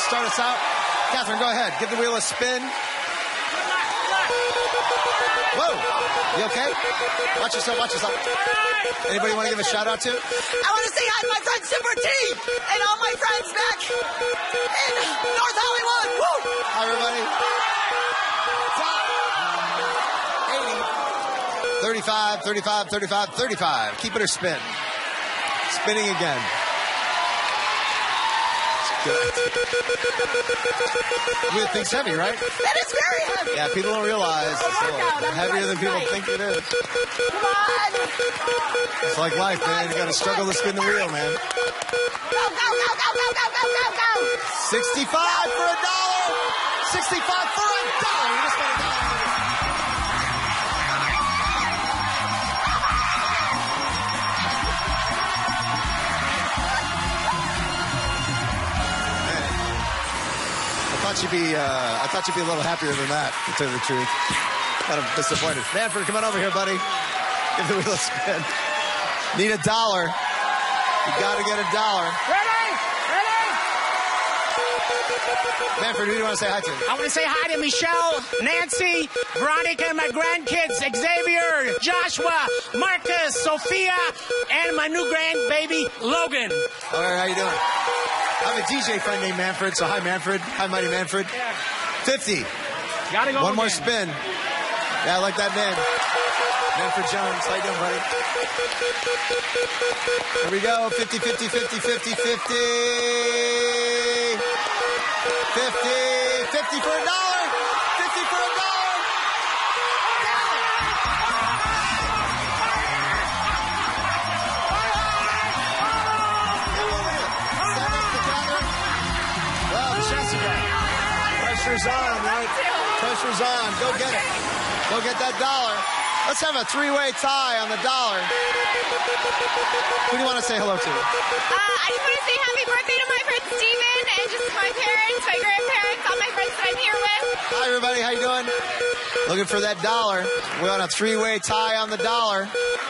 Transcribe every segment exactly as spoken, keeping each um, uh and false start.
start us out. Catherine, go ahead. Give the wheel a spin. Whoa. You okay? Watch yourself, watch yourself. Anybody want to give a shout out to? I want to say hi to my friend Super T and all my friends back in North Hollywood. Woo! Hi, everybody. eighty. thirty-five, thirty-five, thirty-five, thirty-five. Keep it or spin. Spinning again. Good. You think's heavy, right? That is very heavy. Yeah, people don't realize it's a little heavier than people think it is. Come on. It's like life, man. You got to struggle to spin the wheel, man. Go, go, go, go, go, go, go, go, go. sixty-five for a dollar. sixty-five for a dollar. You just won a dollar. I thought you'd be, uh, I thought you'd be a little happier than that, to tell you the truth. Kind of disappointed. Manfred, come on over here, buddy. Give the wheel a spin. Need a dollar. You got to get a dollar. Ready? Ready? Manfred, who do you want to say hi to? I want to say hi to Michelle, Nancy, Veronica, and my grandkids, Xavier, Joshua, Marcus, Sophia, and my new grandbaby, Logan. All right, how you doing? I have a D J friend named Manfred, so hi, Manfred. Hi, Mighty Manfred. Yeah. fifty. Gotta go One more again. spin. Yeah, I like that name. Manfred Jones. How you doing, buddy? Here we go. fifty, fifty, fifty, fifty, fifty. fifty. fifty for a dollar. fifty for a dollar. Well, Jessica. Pressure's on, right? Pressure's on. Go get it. Go get that dollar. Let's have a three-way tie on the dollar. Who do you want to say hello to? Uh, I just want to say happy birthday to my friend Steven and just my parents, my grandparents, all my friends that I'm here with. Hi, everybody. How you doing? Looking for that dollar. We're on a three-way tie on the dollar.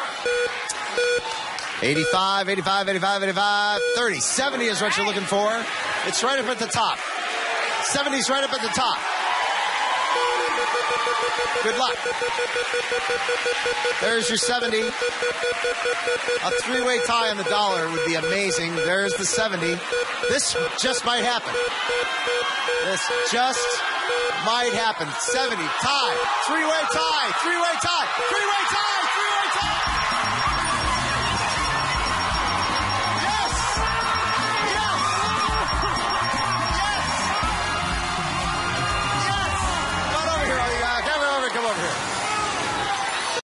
eighty-five, eighty-five, eighty-five, eighty-five, thirty. seventy is what you're looking for. It's right up at the top. seventy's right up at the top. Good luck. There's your seventy. A three-way tie on the dollar would be amazing. There's the seventy. This just might happen. This just might happen. seventy, tie, three-way tie, three-way tie, three-way tie, three-way tie. Yes! Yes! Yes! Yes! Come on over here, all you guys. Come over, come over here.